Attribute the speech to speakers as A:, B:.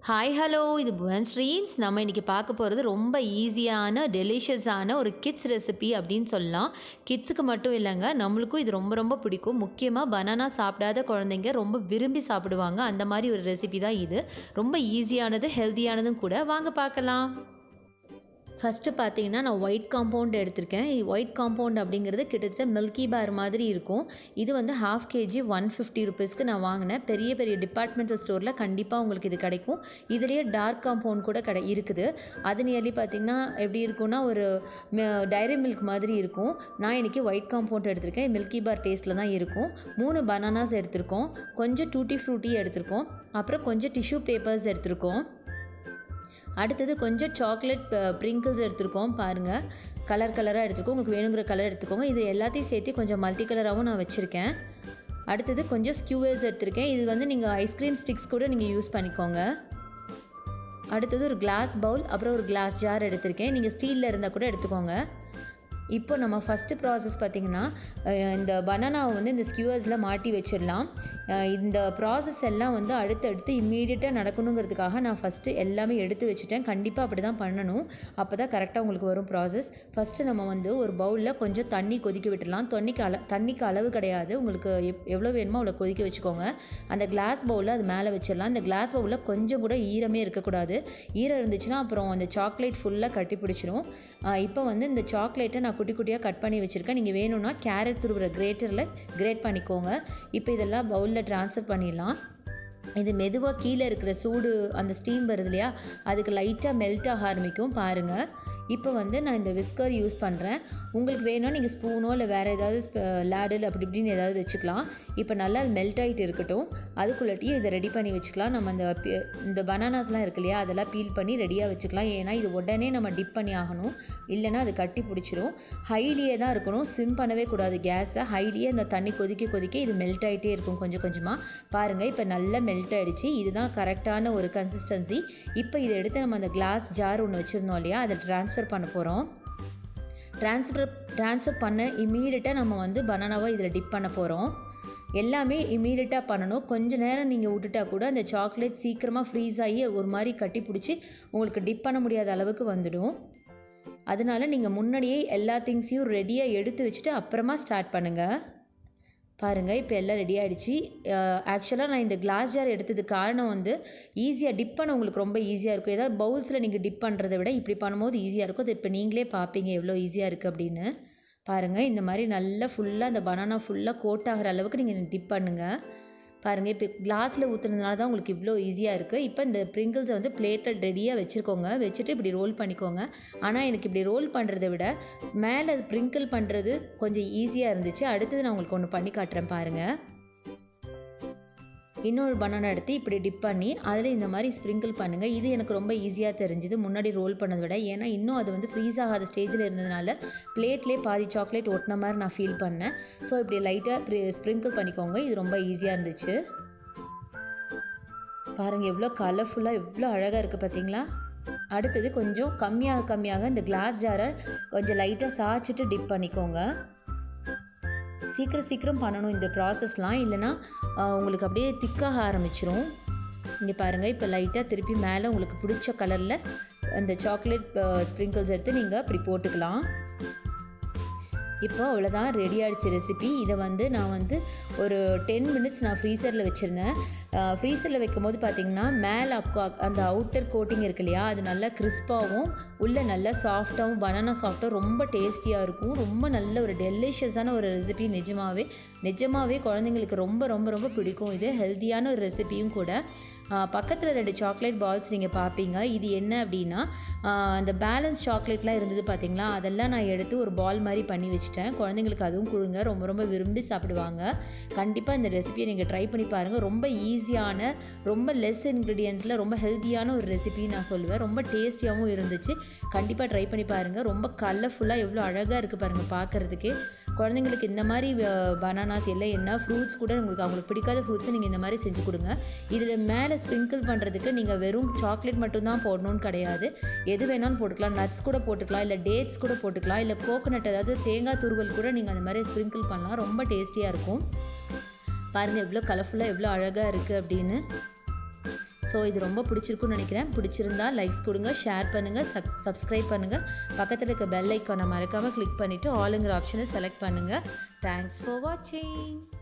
A: Hi hello இது Bhuvan streams. நம்ம இன்றைக்கி பார்க்க போகிறது ரொம்ப ஈஸியான டெலிஷியஸான ஒரு கிட்ஸ் ரெசிபி அப்படின்னு சொல்லலாம். கிட்ஸுக்கு மட்டும் இல்லைங்க, நம்மளுக்கும் இது ரொம்ப ரொம்ப பிடிக்கும். முக்கியமாக பனானா சாப்பிடாத குழந்தைங்க ரொம்ப விரும்பி சாப்பிடுவாங்க. அந்த மாதிரி ஒரு ரெசிபி தான் இது. ரொம்ப ஈஸியானது, ஹெல்த்தியானதும் கூட. வாங்க பார்க்கலாம். ஃபஸ்ட்டு பார்த்தீங்கன்னா நான் ஒயிட் காம்பவுண்ட் எடுத்திருக்கேன். ஒயிட் காம்பவுண்ட் அப்படிங்கிறது கிட்டத்தட்ட மில்கி பார் மாதிரி இருக்கும். இது வந்து 1/2 kg 150 ருபீஸ்க்கு நான் வாங்கினேன். பெரிய பெரிய டிபார்ட்மெண்டல் ஸ்டோரில் கண்டிப்பாக உங்களுக்கு இது கிடைக்கும். இதுலேயே டார்க் காம்பவுண்ட் கூட இருக்குது. அது நியர்லி பார்த்திங்கன்னா எப்படி இருக்குன்னா ஒரு டைரி மில்க் மாதிரி இருக்கும். நான் இன்றைக்கி ஒயிட் காம்பவுண்ட் எடுத்திருக்கேன். மில்கி பார் டேஸ்ட்டில் தான் இருக்கும். 3 பனானாஸ் எடுத்திருக்கோம், கொஞ்சம் டூட்டி ஃப்ரூட்டி எடுத்திருக்கோம், அப்புறம் கொஞ்சம் டிஷ்யூ பேப்பர்ஸ் எடுத்திருக்கோம். அடுத்தது கொஞ்சம் சாக்லேட் ப்ரிங்கிள்ஸ் எடுத்துருக்கோம். பாருங்கள், கலராக எடுத்துருக்கோம். உங்களுக்கு வேணுங்கிற கலர் எடுத்துக்கோங்க. இது எல்லாத்தையும் சேர்த்து கொஞ்சம் மல்டி கலராகவும் நான் வச்சுருக்கேன். அடுத்தது கொஞ்சம் ஸ்கியூவர்ஸ் எடுத்திருக்கேன். இது வந்து நீங்கள் ஐஸ்கிரீம் ஸ்டிக்ஸ் கூட நீங்கள் யூஸ் பண்ணிக்கோங்க. அடுத்தது ஒரு கிளாஸ் பவுல், அப்புறம் ஒரு கிளாஸ் ஜார் எடுத்திருக்கேன். நீங்கள் ஸ்டீலில் இருந்தால் கூட எடுத்துக்கோங்க. இப்போ நம்ம ஃபஸ்ட்டு ப்ராசஸ் பார்த்திங்கன்னா, இந்த பனானாவை வந்து இந்த ஸ்கியூவர்ஸில் மாட்டி வச்சிடலாம். இந்த ப்ராசஸ் எல்லாம் வந்து அடுத்தடுத்து இம்மீடியட்டாக நடக்கணுங்கிறதுக்காக நான் ஃபஸ்ட்டு எல்லாமே எடுத்து வச்சுட்டேன். கண்டிப்பாக அப்படி தான் பண்ணணும். அப்போ தான் கரெக்டாக உங்களுக்கு வரும் ப்ராசஸ். ஃபஸ்ட்டு நம்ம வந்து ஒரு பவுலில் கொஞ்சம் தண்ணி கொதிக்க விட்டுடலாம். தண்ணிக்கு அளவு கிடையாது. உங்களுக்கு எவ்வளோ வேணுமோ அவ்வளோ கொதிக்க வச்சுக்கோங்க. அந்த கிளாஸ் பவுலில் அது மேலே வச்சிடலாம். இந்த கிளாஸ் பவுலில் கொஞ்சம் கூட ஈரமே இருக்கக்கூடாது. ஈரம் இருந்துச்சுன்னா அப்புறம் அந்த சாக்லேட் ஃபுல்லாக கட்டி பிடிச்சிடும். இப்போ வந்து இந்த சாக்லேட்டை நான் குட்டி குட்டியாக கட் பண்ணி வச்சுருக்கேன். நீங்கள் வேணும்னா கேரட் துருவுற கிரேட்டரில் கிரேட் பண்ணிக்கோங்க. இப்போ இதெல்லாம் பவுலில் ட்ரான்ஸ்ஃபர் பண்ணிடலாம். இது மெதுவாக கீழே இருக்கிற சூடு, அந்த ஸ்டீம் வருது இல்லையா, அதுக்கு லைட்டாக மெல்ட் ஆக ஆரம்பிக்கும். பாருங்கள், இப்போ வந்து நான் இந்த விஸ்கர் யூஸ் பண்ணுறேன். உங்களுக்கு வேணும்னா நீங்கள் ஸ்பூனோ இல்லை வேறு ஏதாவது லேடில் அப்படி இப்படின்னு ஏதாவது வச்சுக்கலாம். இப்போ நல்லா அது மெல்ட் ஆகிட்டு இருக்கட்டும். அதுக்குள்ளாட்டியும் இதை ரெடி பண்ணி வச்சுக்கலாம். நம்ம இந்த பனானாஸ்லாம் இருக்கு இல்லையா, அதெல்லாம் பீல் பண்ணி ரெடியாக வச்சுக்கலாம். ஏன்னா இது உடனே நம்ம டிப் பண்ணி ஆகணும், இல்லைனா அது கட்டி பிடிச்சிரும். ஹைலியே தான் இருக்கணும், சிம் பண்ணவே கூடாது கேஸை. ஹைலியே இந்த தண்ணி கொதிக்க இது மெல்ட் ஆகிட்டே இருக்கும் கொஞ்சம் கொஞ்சமாக. பாருங்கள், இப்போ நல்லா மெல்ட் ஆகிடுச்சு. இதுதான் கரெக்டான ஒரு கன்சிஸ்டன்சி. இப்போ இதை எடுத்து நம்ம அந்த கிளாஸ் ஜார் ஒன்று வச்சுருந்தோம் இல்லையா, அதை ட்ரான்ஸ்ஃபர் பண்ண போகிறோம். ட்ரான்ஸ்ஃபர் பண்ண இம்மீடியட்டாக நம்ம வந்து பனானாவை இதில் டிப் பண்ண போகிறோம். எல்லாமே இம்மீடியட்டாக பண்ணணும். கொஞ்சம் நேரம் நீங்கள் விட்டுட்டா கூட அந்த சாக்லேட் சீக்கிரமாக ஃப்ரீஸ் ஆகி ஒரு மாதிரி கட்டி பிடிச்சி உங்களுக்கு டிப் பண்ண முடியாத அளவுக்கு வந்துடும். அதனால் நீங்கள் முன்னாடியே எல்லா திங்ஸையும் ரெடியாக எடுத்து வச்சுட்டு அப்புறமா ஸ்டார்ட் பண்ணுங்கள். பாருங்கள், இப்போ எல்லாம் ரெடி ஆகிடுச்சு. ஆக்சுவலாக நான் இந்த கிளாஸ் ஜார் எடுத்ததுக்கு காரணம் வந்து ஈஸியாக டிப் பண்ண உங்களுக்கு ரொம்ப ஈஸியாக இருக்கும். ஏதாவது பவுல்ஸில் நீங்கள் டிப் பண்ணுறதை விட இப்படி பண்ணும்போது ஈஸியாக இருக்கும். அது இப்போ நீங்களே பார்ப்பீங்க எவ்வளோ ஈஸியாக இருக்குது அப்படின்னு. பாருங்கள், இந்த மாதிரி நல்லா ஃபுல்லாக அந்த பனானா ஃபுல்லாக கோட் ஆகிற அளவுக்கு நீங்கள் டிப் பண்ணுங்கள். பாருங்கள், இப்போ கிளாஸில் ஊற்றுனதுனால தான் உங்களுக்கு இவ்வளோ ஈஸியாக இருக்குது. இப்போ இந்த ப்ரிங்கிள்ஸை வந்து பிளேட்டில் ரெடியாக வச்சுருக்கோங்க. வச்சுட்டு இப்படி ரோல் பண்ணிக்கோங்க. ஆனால் எனக்கு இப்படி ரோல் பண்ணுறதை விட மேலே ஸ்ப்ரிங்கிள் பண்ணுறது கொஞ்சம் ஈஸியாக இருந்துச்சு. அடுத்தது நான் உங்களுக்கு ஒன்று பண்ணி காட்டுறேன் பாருங்கள். இன்னொரு பனானா எடுத்து இப்படி டிப் பண்ணி அதில் இந்த மாதிரி ஸ்ப்ரிங்கிள் பண்ணுங்கள். இது எனக்கு ரொம்ப ஈஸியாக தெரிஞ்சுது முன்னாடி ரோல் பண்ணதை விட. ஏன்னா இன்னும் அது வந்து ஃப்ரீஸ் ஆகாத ஸ்டேஜில் இருந்ததுனால பிளேட்லேயே பாதி சாக்லேட் ஒட்டின மாதிரி நான் ஃபீல் பண்ணேன். ஸோ இப்படி லைட்டாக ஸ்ப்ரிங்கிள் பண்ணிக்கோங்க. இது ரொம்ப ஈஸியாக இருந்துச்சு. பாருங்கள், எவ்வளோ கலர்ஃபுல்லாக எவ்வளோ அழகாக இருக்குது பார்த்தீங்களா. அடுத்தது கொஞ்சம் கம்மியாக இந்த கிளாஸ் ஜாரை கொஞ்சம் லைட்டாக சாய்ச்சிட்டு டிப் பண்ணிக்கோங்க. சீக்கிரம் பண்ணணும் இந்த ப்ராசஸ்லாம், இல்லைனா உங்களுக்கு அப்படியே திக்காக ஆரம்பிச்சிரும். இங்கே பாருங்கள், இப்போ லைட்டாக திருப்பி மேலே உங்களுக்கு பிடிச்ச கலரில் அந்த சாக்லேட் ஸ்ப்ரிங்கிள்ஸ் எடுத்து நீங்கள் அப்படி போட்டுக்கலாம். இப்போ அவ்வளோதான், ரெடி ஆகிடுச்சு ரெசிபி. இதை வந்து நான் வந்து ஒரு 10 minutes நான் ஃப்ரீசரில் வச்சுருந்தேன். ஃப்ரீசரில் வைக்கும் போது பார்த்திங்கன்னா மேலே அந்த அவுட்டர் கோட்டிங் இருக்கு இல்லையா, அது நல்லா கிறிஸ்பாகவும் உள்ளே நல்லா சாஃப்டாகவும், பனானா சாஃப்டாக ரொம்ப டேஸ்டியாக இருக்கும். ரொம்ப நல்ல ஒரு டெலிஷியஸான ஒரு ரெசிபி. நிஜமாகவே குழந்தைங்களுக்கு ரொம்ப ரொம்ப ரொம்ப பிடிக்கும். இது ஹெல்த்தியான ஒரு ரெசிபியும் கூட. பக்கத்தில் 2 சாக்லேட் பால்ஸ் நீங்கள் பார்ப்பீங்க. இது என்ன அப்படின்னா, அந்த பேலன்ஸ் சாக்லேட்லாம் இருந்தது பார்த்தீங்களா, அதெல்லாம் நான் எடுத்து ஒரு பால் மாதிரி பண்ணி வச்சுட்டேன். குழந்தைங்களுக்கு அதுவும் கொடுங்க, ரொம்ப ரொம்ப விரும்பி சாப்பிடுவாங்க. கண்டிப்பாக இந்த ரெசிபியை நீங்கள் ட்ரை பண்ணி பாருங்கள். ரொம்ப ஈஸியான, ரொம்ப லெஸ் இன்க்ரீடியன்ஸில் ரொம்ப ஹெல்த்தியான ஒரு ரெசிபி நான் சொல்லுவேன். ரொம்ப டேஸ்டியாகவும் இருந்துச்சு. கண்டிப்பாக ட்ரை பண்ணி பாருங்கள். ரொம்ப கலர்ஃபுல்லாக எவ்வளோ அழகாக இருக்குது பாருங்கள் பார்க்குறதுக்கு. குழந்தைங்களுக்கு இந்த மாதிரி பனானாஸ் எல்லாம் என்ன ஃப்ரூட்ஸ் கூட அவங்களுக்கு பிடிக்காத ஃப்ரூட்ஸை நீங்கள் இந்த மாதிரி செஞ்சு கொடுங்க. இதில் மேலே ஸ்ப்ரிங்கிள் பண்ணுறதுக்கு நீங்கள் வெறும் சாக்லேட் மட்டும்தான் போடணும்னு கிடையாது. எது வேணாலும் போட்டுக்கலாம். நட்ஸ் கூட போட்டுக்கலாம், இல்லை டேட்ஸ் கூட போட்டுக்கலாம், இல்லை கோகோனட் அதாவது தேங்காய் துருவல் கூட நீங்கள் அந்த மாதிரி ஸ்ப்ரிங்கிள் பண்ணலாம். ரொம்ப டேஸ்டியாக இருக்கும். பாருங்கள் எவ்வளோ கலர்ஃபுல்லாக எவ்வளோ அழகாக இருக்குது அப்படின்னு. ஸோ இது ரொம்ப பிடிச்சிருக்குன்னு நினைக்கிறேன். பிடிச்சிருந்தா லைக்ஸ் கொடுங்க, ஷேர் பண்ணுங்கள், சப்ஸ்கிரைப் பண்ணுங்கள். பக்கத்தில் இருக்க பெல் ஐக்கானை மறக்காமல் கிளிக் பண்ணிவிட்டு ஆளுங்கிற ஆப்ஷனை செலக்ட் பண்ணுங்கள். தேங்க்ஸ் ஃபார் வாட்சிங்.